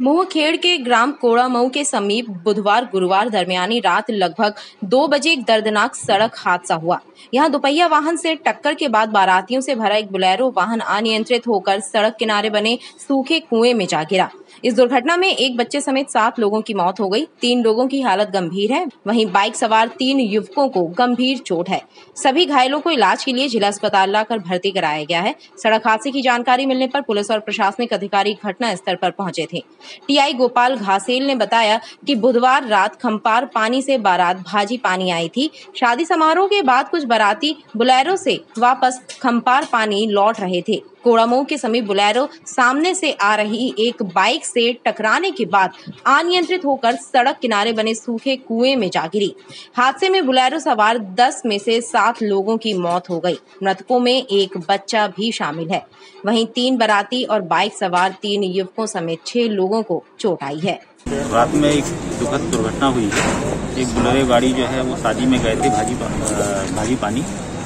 मोहखेड़ के ग्राम कोड़ामऊ के समीप बुधवार गुरुवार दरमियानी रात लगभग 2 बजे एक दर्दनाक सड़क हादसा हुआ। यहां दोपहिया वाहन से टक्कर के बाद बारातियों से भरा एक बोलेरो वाहन अनियंत्रित होकर सड़क किनारे बने सूखे कुएं में जा गिरा। इस दुर्घटना में एक बच्चे समेत 7 लोगों की मौत हो गई। 3 लोगों की हालत गंभीर है, वहीं बाइक सवार 3 युवकों को गंभीर चोट है। सभी घायलों को इलाज के लिए जिला अस्पताल लाकर भर्ती कराया गया है। सड़क हादसे की जानकारी मिलने पर पुलिस और प्रशासनिक अधिकारी घटना स्थल पर पहुंचे थे। टीआई गोपाल घासेल ने बताया कि बुधवार रात खम्पार पानी से बारात भाजी पानी आई थी। शादी समारोह के बाद कुछ बाराती बोलेरो से वापस खम्पार पानी लौट रहे थे। कोड़ामऊ के समीप बोलेरो सामने से आ रही एक बाइक से टकराने के बाद अनियंत्रित होकर सड़क किनारे बने सूखे कुएं में जा गिरी। हादसे में बोलेरो सवार 10 में से 7 लोगों की मौत हो गई। मृतकों में एक बच्चा भी शामिल है। वहीं 3 बाराती और बाइक सवार 3 युवकों समेत 6 लोगों को चोट आई है। रात में एक दुखद दुर्घटना हुई है। एक बोलेरो गाड़ी जो है वो शादी में गए थे भाजी पानी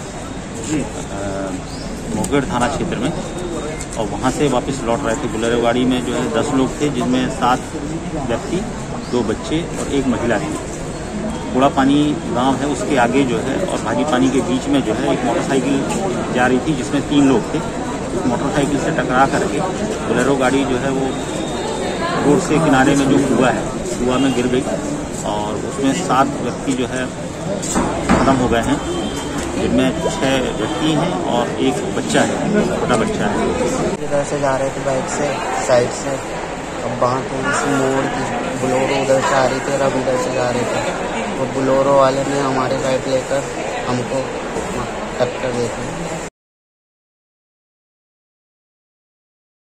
मोहखेड़ थाना क्षेत्र में, और वहाँ से वापस लौट रहे थे। बोलेरो गाड़ी में जो है 10 लोग थे, जिनमें 7 व्यक्ति, 2 बच्चे और 1 महिला थी। कूड़ा पानी गांव है, उसके आगे जो है और भाजी पानी के बीच में जो है एक मोटरसाइकिल जा रही थी, जिसमें 3 लोग थे। उस मोटरसाइकिल से टकरा करके बोलेरो गाड़ी जो है वो रोड से किनारे में जो कुआं है, कुआं में गिर गई और उसमें 7 व्यक्ति जो है खत्म हो गए हैं, जिनमें 6 व्यक्ति हैं और 1 बच्चा है, छोटा बच्चा है। इधर से जा रहे थे बाइक से साइड से, अब वहाँ थोड़ी सी मोड़ की बोलेरो उधर से आ रही थी और अब इधर से जा रहे थे। वो बोलेरो वाले ने हमारे साइड लेकर हमको टक्कर दी थी।